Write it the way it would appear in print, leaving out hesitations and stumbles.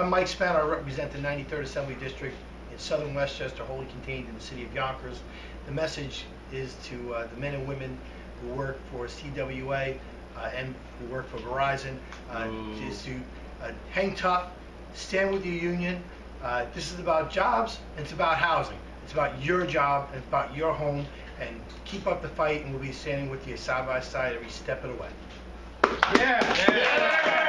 I'm Mike Spano. I represent the 93rd Assembly District in southern Westchester, wholly contained in the city of Yonkers. The message is to the men and women who work for CWA and who work for Verizon, is to hang tough, stand with your union. This is about jobs, and it's about housing. It's about your job, and it's about your home, and keep up the fight, and we'll be standing with you side by side every step of the way. Yeah.